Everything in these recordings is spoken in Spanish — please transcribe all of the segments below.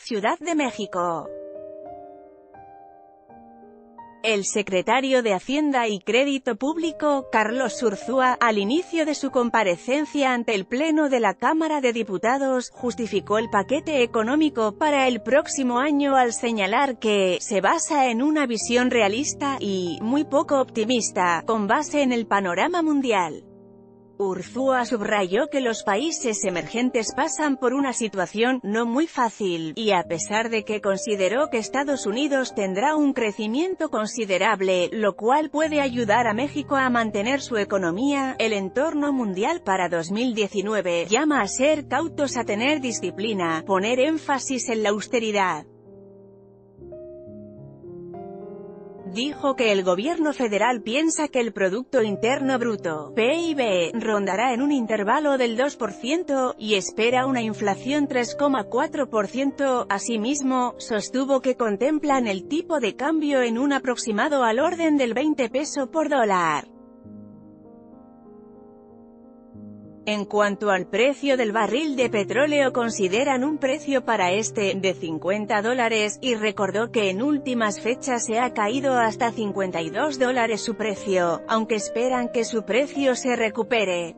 Ciudad de México. El secretario de Hacienda y Crédito Público, Carlos Urzúa, al inicio de su comparecencia ante el Pleno de la Cámara de Diputados, justificó el paquete económico para el próximo año al señalar que se basa en una visión realista y muy poco optimista, con base en el panorama mundial. Urzúa subrayó que los países emergentes pasan por una situación no muy fácil, y a pesar de que consideró que Estados Unidos tendrá un crecimiento considerable, lo cual puede ayudar a México a mantener su economía, el entorno mundial para 2019 llama a ser cautos, a tener disciplina, poner énfasis en la austeridad. Dijo que el gobierno federal piensa que el Producto Interno Bruto, PIB, rondará en un intervalo del 2%, y espera una inflación 3,4%. Asimismo, sostuvo que contemplan el tipo de cambio en un aproximado al orden del 20 pesos por dólar. En cuanto al precio del barril de petróleo, consideran un precio para este de $50, y recordó que en últimas fechas se ha caído hasta $52 su precio, aunque esperan que su precio se recupere.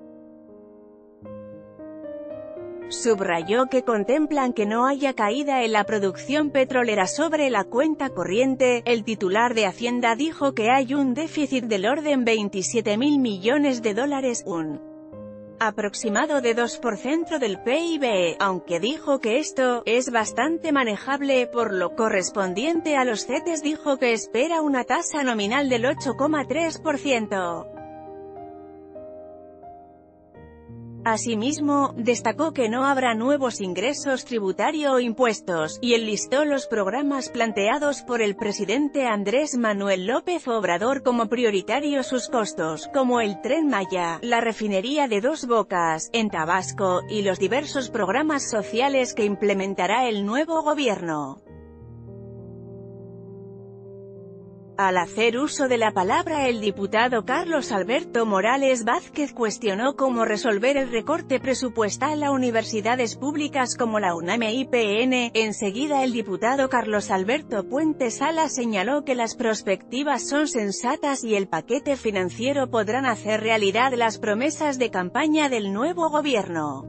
Subrayó que contemplan que no haya caída en la producción petrolera. Sobre la cuenta corriente, el titular de Hacienda dijo que hay un déficit del orden $27.000 millones, un aproximado de 2% del PIB, aunque dijo que esto es bastante manejable. Por lo correspondiente a los CETES, dijo que espera una tasa nominal del 8,3%. Asimismo, destacó que no habrá nuevos ingresos tributarios o impuestos, y enlistó los programas planteados por el presidente Andrés Manuel López Obrador como prioritarios. Sus costos, como el Tren Maya, la refinería de Dos Bocas, en Tabasco, y los diversos programas sociales que implementará el nuevo gobierno. Al hacer uso de la palabra, el diputado Carlos Alberto Morales Vázquez cuestionó cómo resolver el recorte presupuestal a universidades públicas como la UNAM e IPN. Enseguida el diputado Carlos Alberto Puente Sala señaló que las perspectivas son sensatas y el paquete financiero podrán hacer realidad las promesas de campaña del nuevo gobierno.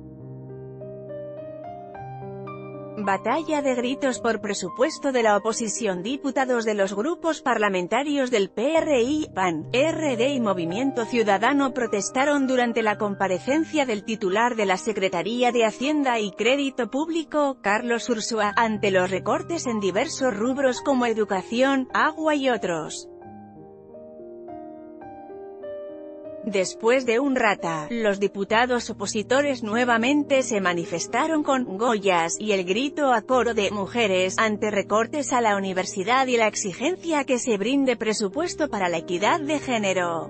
Batalla de gritos por presupuesto de la oposición. Diputados de los grupos parlamentarios del PRI, PAN, RD y Movimiento Ciudadano protestaron durante la comparecencia del titular de la Secretaría de Hacienda y Crédito Público, Carlos Urzúa, ante los recortes en diversos rubros como educación, agua y otros. Después de un rato, los diputados opositores nuevamente se manifestaron con «Goyas» y el grito a coro de «mujeres» ante recortes a la universidad y la exigencia que se brinde presupuesto para la equidad de género.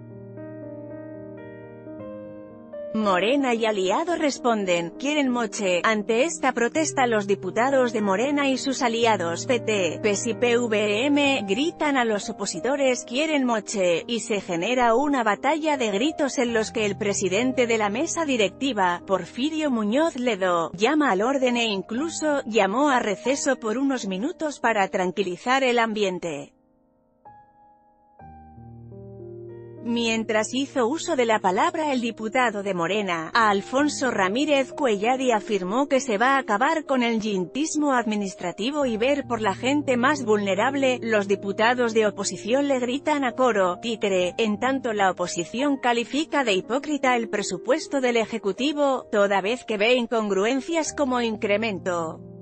Morena y aliados responden, quieren moche. Ante esta protesta, los diputados de Morena y sus aliados PT, PES y PVM gritan a los opositores quieren moche, y se genera una batalla de gritos en los que el presidente de la mesa directiva, Porfirio Muñoz Ledo, llama al orden e incluso llamó a receso por unos minutos para tranquilizar el ambiente. Mientras hizo uso de la palabra el diputado de Morena, Alfonso Ramírez Cuellar, afirmó que se va a acabar con el yintismo administrativo y ver por la gente más vulnerable. Los diputados de oposición le gritan a coro, títere, en tanto la oposición califica de hipócrita el presupuesto del Ejecutivo, toda vez que ve incongruencias como incremento